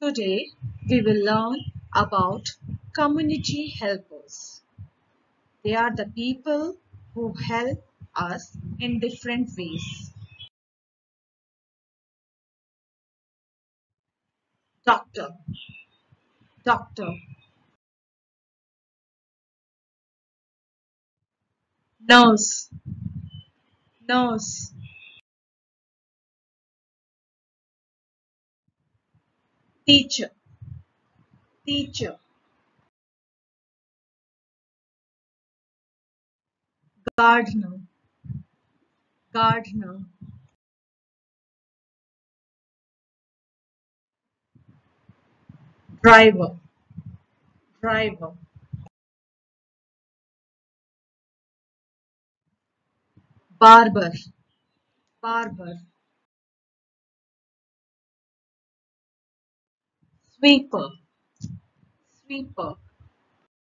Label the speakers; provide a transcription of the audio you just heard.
Speaker 1: Today we will learn about community helpers. They are the people who help us in different ways. Doctor, doctor, nurse, nurse, teacher, teacher, gardener, gardener, driver, driver, barber, barber, sweeper, sweeper,